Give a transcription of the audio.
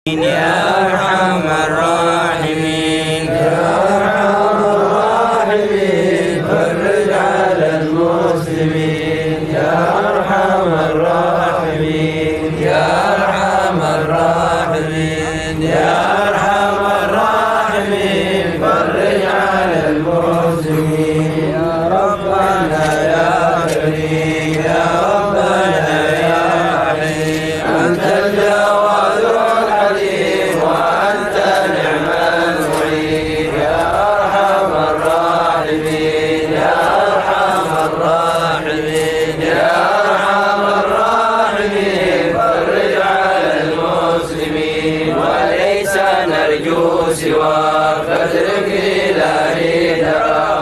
يا أرحم الراحمين يا أرحم الراحمين فرج على المسلمين يا أرحم الراحمين يا أرحم الراحمين يا أرحم الراحمين فرج على المسلمين يا ربنا يا كريم يا ربنا يا رحيم أنت الجواد الحليم وأنت نعم المعين يا أرحم الراحمين يا أرحم الراحمين يا أرحم الراحمين فرج على المسلمين وليس نرجو سواك فاترك إلهي درا